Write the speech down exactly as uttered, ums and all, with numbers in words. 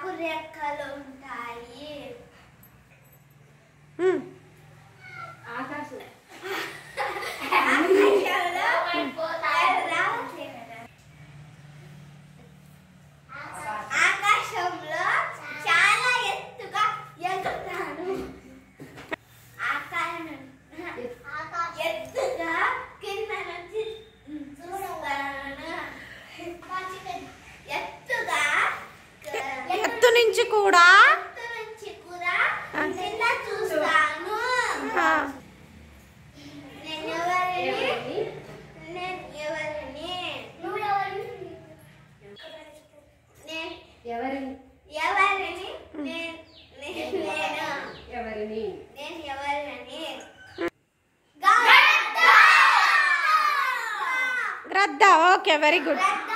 నాకు రెక్కలు ఉంటాయి. ఆకాశం ఆకాశంలో చాలా ఎత్తుగా ఎగురుతాను. ఎత్తుగా కింద నుంచి చూస్తాను. ఎత్తుగా ఎత్తు నుంచి కూడా ఎత్తు నుంచి కూడా కింద చూస్తాను. నేను ఎవరిని నేను ఎవరిని నువ్వు ఎవరిని నేను ఎవరిని ఎవరిని నేను నేను ఎవరిని నేను ఎవరిని గ్రద్ద. Okay, very good.